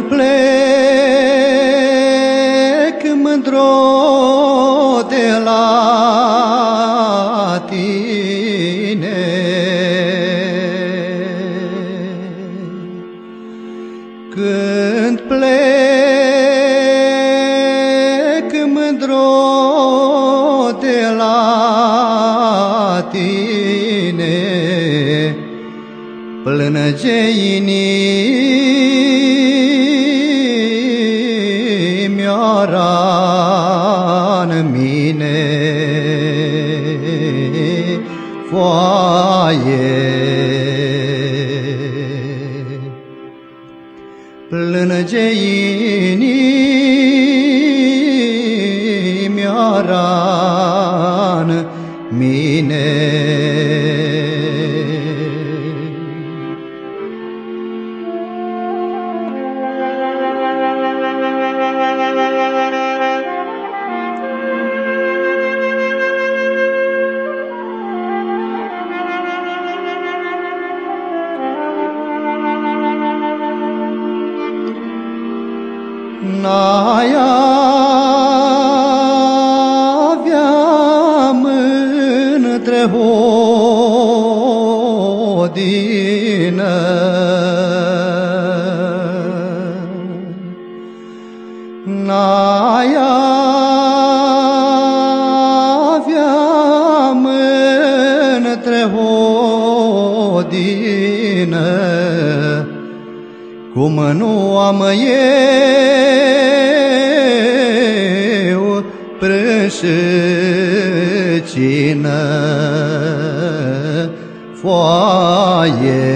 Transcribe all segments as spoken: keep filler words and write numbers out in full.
Când plec mândro de la tine, când plec mândro de la tine, plânge inimioara în mine, foaie. Plânge inimioara în mine. N-ai avea mână-ntre hodină, n-ai avea mână-ntre hodină, cum nu am eu prășăcină, foaie.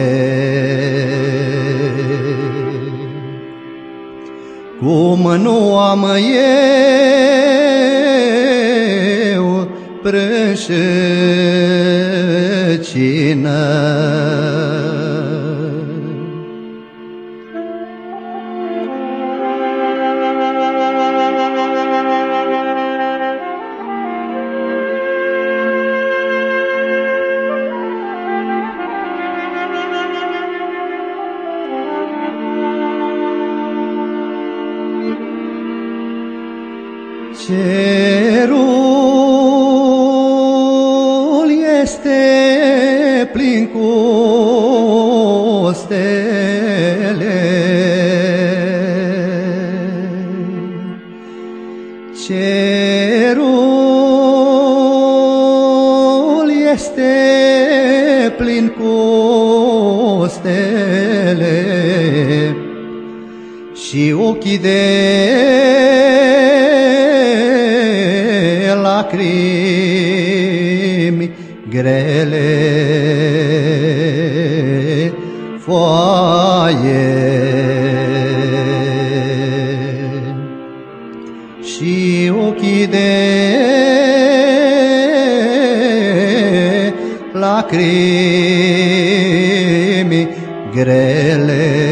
Cum nu am eu prășăcină. Cerul este plin cu stele, cerul este plin cu stele și ochii de lacrimi grele, foaie. Și ochii de lacrimi grele.